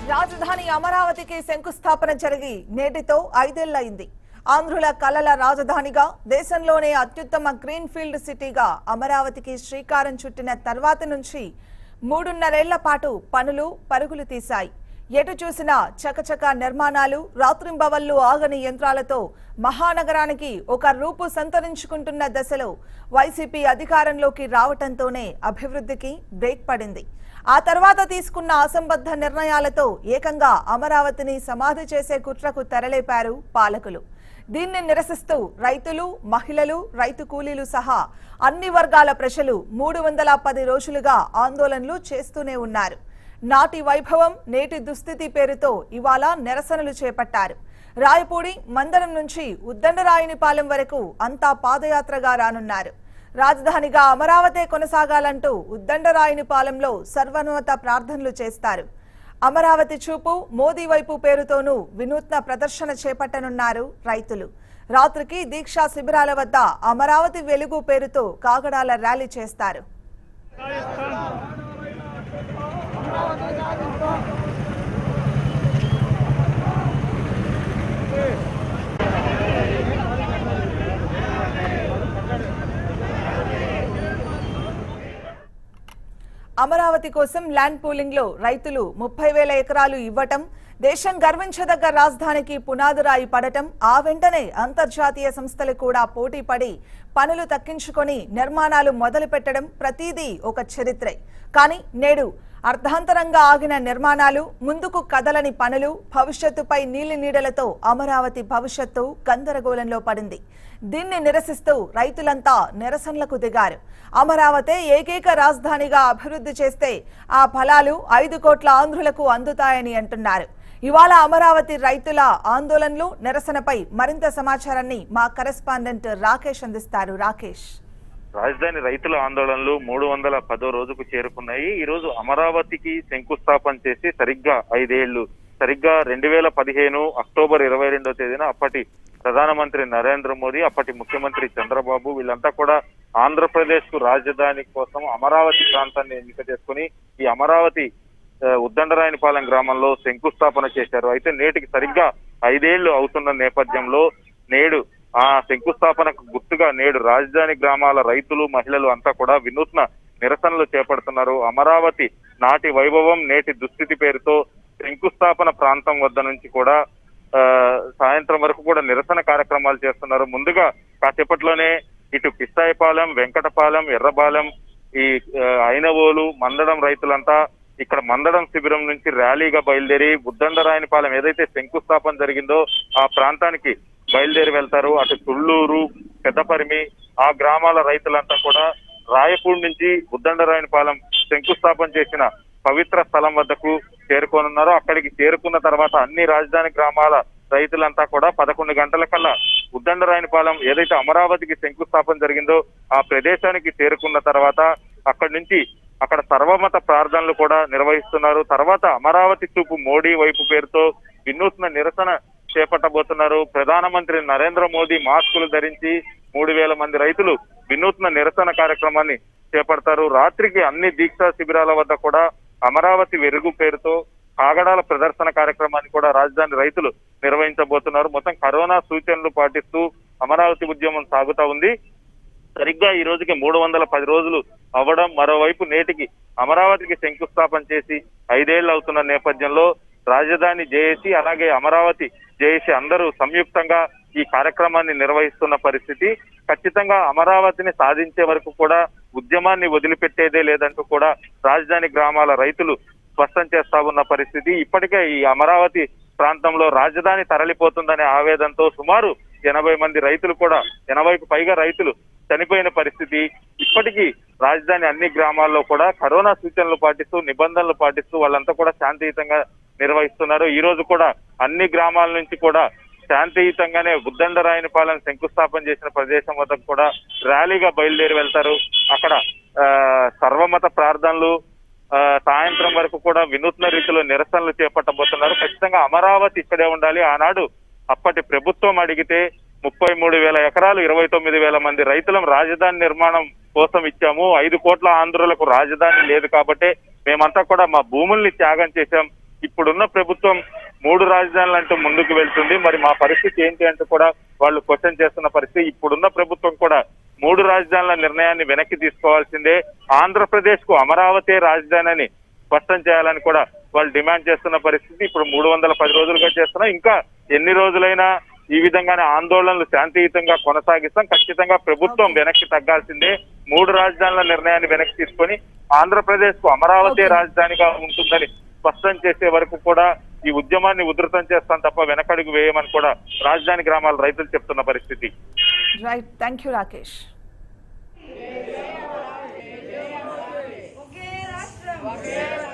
రాజధాని అమరావతికి శంకుస్థాపన జరిగి నేటితో 5 ఏళ్లైంది. ఆంధ్రుల కలల రాజధానిగా దేశంలోనే అత్యుత్తమ గ్రీన్ ఫీల్డ్ సిటీగా అమరావతికి శ్రీకారం చుట్టిన తర్వాత నుంచి 3.5 ఏళ్ల పాటు పనులు పరుగులు తీశాయి. ఎటు చూసినా చకచక నిర్మాణాలు, రాత్రింబవళ్లు ఆగని యంత్రాలతో మహానగరానికి ఒక రూపు సంతరించుకుంటున్న దశలో వైసీపీ అధికారంలోకి రావటంతోనే అభివృద్ధికి బ్రేక్ పడింది. ఆ తర్వాత తీసుకున్న అసంబద్ధ నిర్ణయాలతో ఏకంగా అమరావతిని సమాధి చేసే కుట్రకు తెరలేపారు పాలకులు. దీన్ని నిరసిస్తూ రైతులు, మహిళలు, రైతు కూలీలు సహా అన్ని వర్గాల ప్రజలు 310 రోజులుగా ఆందోళనలు చేస్తూనే ఉన్నారు. నాటి వైభవం నేటి దుస్థితి పేరుతో ఇవాళ నిరసనలు చేపట్టారు. రాయపూడి, మందరం నుంచి ఉద్దండరాయునిపాలెం వరకు అంతా పాదయాత్రగా రానున్నారు. రాజధానిగా అమరావతి కొనసాగాలంటూ ఉద్దండరాయునిపాలెంలో సర్వోన్నత ప్రార్థనలు చేస్తారు. అమరావతి చూపు మోదీ వైపు పేరుతోనూ వినూత్న ప్రదర్శన చేపట్టనున్నారు రైతులు. రాత్రికి దీక్షా శిబిరాల వద్ద అమరావతి వెలుగు పేరుతో కాగడాల ర్యాలీ చేస్తారు. అమరావతి కోసం ల్యాండ్ పూలింగ్ లో రైతులు 30,000 ఎకరాలు ఇవ్వటం, దేశం గర్వించదగ్గ రాజధానికి పునాదిరాయి పడటం, ఆ వెంటనే అంతర్జాతీయ సంస్థలు కూడా పోటీ పడి పనులు తక్కించుకొని నిర్మాణాలు మొదలు పెట్టడం ప్రతిదీ ఒక చరిత్రే. కానీ నేడు అర్ధాంతరంగా ఆగిన నిర్మాణాలు, ముందుకు కదలని పనులు, భవిష్యత్తుపై నీలి నీడలతో అమరావతి భవిష్యత్తు గందరగోళంలో పడింది. దీన్ని నిరసిస్తూ రైతులంతా నిరసనలకు దిగారు. అమరావతి ఏకైక రాజధానిగా అభివృద్ధి చేస్తే ఆ ఫలాలు 5 కోట్ల ఆంధ్రులకు అందుతాయని అంటున్నారు. ఇవాళ అమరావతి రైతుల ఆందోళనలు, నిరసనపై మరింత సమాచారాన్ని మా కరెస్పాండెంట్ రాకేష్ అందిస్తారు. రాకేష్, రాజధాని రైతుల ఆందోళనలు 310వ రోజుకు చేరుకున్నాయి. ఈ రోజు అమరావతికి శంకుస్థాపన చేసి సరిగ్గా 5 ఏళ్లు. సరిగ్గా 2015 అక్టోబర్ 22వ తేదీన అప్పటి ప్రధానమంత్రి నరేంద్ర మోదీ, అప్పటి ముఖ్యమంత్రి చంద్రబాబు వీళ్ళంతా కూడా ఆంధ్రప్రదేశ్ కు రాజధాని కోసం అమరావతి ప్రాంతాన్ని ఎన్నిక చేసుకుని ఈ అమరావతి ఉద్దండరాయునిపాలెం గ్రామంలో శంకుస్థాపన చేశారు. అయితే నేటికి సరిగ్గా 5 ఏళ్లు అవుతున్న నేపథ్యంలో నేడు ఆ శంకుస్థాపనకు గుర్తుగా నేడు రాజధాని గ్రామాల రైతులు, మహిళలు అంతా కూడా వినూత్న నిరసనలు చేపడుతున్నారు. అమరావతి నాటి వైభవం నేటి దుస్థితి పేరుతో శంకుస్థాపన ప్రాంతం వద్ద నుంచి కూడా సాయంత్రం వరకు కూడా నిరసన కార్యక్రమాలు చేస్తున్నారు. ముందుగా కాసేపట్లోనే ఇటు కిస్తాయిపాలెం, వెంకటపాలెం, ఎర్రబాలెం, ఈ ఐనవోలు, మందడం రైతులంతా ఇక్కడ మందడం శిబిరం నుంచి ర్యాలీగా బయలుదేరి ఉద్దండరాయునిపాలెం ఏదైతే శంకుస్థాపన జరిగిందో ఆ ప్రాంతానికి బయలుదేరి వెళ్తారు. అటు తుళ్ళూరు, పెద్దపరిమి ఆ గ్రామాల రైతులంతా కూడా రాయపూడి నుంచి ఉద్దండరాయునిపాలెం శంకుస్థాపన చేసిన పవిత్ర స్థలం వద్దకు చేరుకోనున్నారు. అక్కడికి చేరుకున్న తర్వాత అన్ని రాజధాని గ్రామాల రైతులంతా కూడా 11 గంటల కల్లా ఉద్దండరాయునిపాలెం ఏదైతే అమరావతికి శంకుస్థాపన జరిగిందో ఆ ప్రదేశానికి చేరుకున్న తర్వాత అక్కడి నుంచి అక్కడ సర్వమత ప్రార్థనలు కూడా నిర్వహిస్తున్నారు. తర్వాత అమరావతి చూపు మోడీ వైపు పేరుతో వినూత్న నిరసన చేపట్టబోతున్నారు. ప్రధానమంత్రి నరేంద్ర మోదీ మాస్కులు ధరించి 3,000 మంది రైతులు వినూత్న నిరసన కార్యక్రమాన్ని చేపడతారు. రాత్రికి అన్ని దీక్షా శిబిరాల వద్ద కూడా అమరావతి వెలుగు పేరుతో కాగడాల ప్రదర్శన కార్యక్రమాన్ని కూడా రాజధాని రైతులు నిర్వహించబోతున్నారు. మొత్తం కరోనా సూచనలు పాటిస్తూ అమరావతి ఉద్యమం సాగుతా ఉంది. సరిగ్గా ఈ రోజుకి 310 రోజులు అవ్వడం, మరోవైపు నేటికి అమరావతికి శంకుస్థాపన చేసి 5 ఏళ్లు అవుతున్న నేపథ్యంలో రాజధాని జేఏసీ అలాగే అమరావతి జేఏసీ అందరూ సంయుక్తంగా ఈ కార్యక్రమాన్ని నిర్వహిస్తున్న పరిస్థితి. ఖచ్చితంగా అమరావతిని సాధించే వరకు కూడా ఉద్యమాన్ని వదిలిపెట్టేదే లేదంటూ కూడా రాజధాని గ్రామాల రైతులు స్పష్టం చేస్తా ఉన్న పరిస్థితి. ఇప్పటికే ఈ అమరావతి ప్రాంతంలో రాజధాని తరలిపోతుందనే ఆవేదనతో సుమారు 80 మంది రైతులు కూడా 80కు పైగా రైతులు చనిపోయిన పరిస్థితి. ఇప్పటికీ రాజధాని అన్ని గ్రామాల్లో కూడా కరోనా సూచనలు పాటిస్తూ, నిబంధనలు పాటిస్తూ వాళ్ళంతా కూడా శాంతియుతంగా నిర్వహిస్తున్నారు. ఈ రోజు కూడా అన్ని గ్రామాల నుంచి కూడా శాంతియుతంగానే ఉద్దండరాయునిపాలెం శంకుస్థాపన చేసిన ప్రదేశం వద్దకు కూడా ర్యాలీగా బయలుదేరి వెళ్తారు. అక్కడ సర్వమత ప్రార్థనలు, సాయంత్రం వరకు కూడా వినూత్న రీతిలో నిరసనలు చేపట్టబోతున్నారు. ఖచ్చితంగా అమరావతి ఇక్కడే ఉండాలి. ఆనాడు అప్పటి ప్రభుత్వం అడిగితే 33,000 ఎకరాలు 29,000 మంది రైతులం రాజధాని నిర్మాణం కోసం ఇచ్చాము. 5 కోట్ల ఆంధ్రులకు రాజధాని లేదు కాబట్టి మేమంతా కూడా మా భూముల్ని త్యాగం చేశాం. ఇప్పుడున్న ప్రభుత్వం 3 రాజధానులు అంటూ ముందుకు వెళ్తుంది. మరి మా పరిస్థితి ఏంటి అంటూ కూడా వాళ్ళు క్వశ్చన్ చేస్తున్న పరిస్థితి. ఇప్పుడున్న ప్రభుత్వం కూడా 3 రాజధానుల నిర్ణయాన్ని వెనక్కి తీసుకోవాల్సిందే. ఆంధ్రప్రదేశ్ కు అమరావతి రాజధాని అని స్పష్టం చేయాలని కూడా వాళ్ళు డిమాండ్ చేస్తున్న పరిస్థితి. ఇప్పుడు 310 రోజులుగా చేస్తున్నా, ఇంకా ఎన్ని రోజులైనా ఈ విధంగానే ఆందోళనలు శాంతియుతంగా కొనసాగిస్తాం. ఖచ్చితంగా ప్రభుత్వం వెనక్కి తగ్గాల్సిందే. 3 రాజధానుల నిర్ణయాన్ని వెనక్కి తీసుకొని ఆంధ్రప్రదేశ్ కు అమరావతి రాజధానిగా ఉంటుందని స్పష్టం చేసే వరకు కూడా ఈ ఉద్యమాన్ని ఉధృతం చేస్తాం తప్ప వెనకడుగు వేయమని కూడా రాజధాని గ్రామాల రైతులు చెప్తున్న పరిస్థితి. Right, thank you Rakesh. ఒకే రాష్ట్రం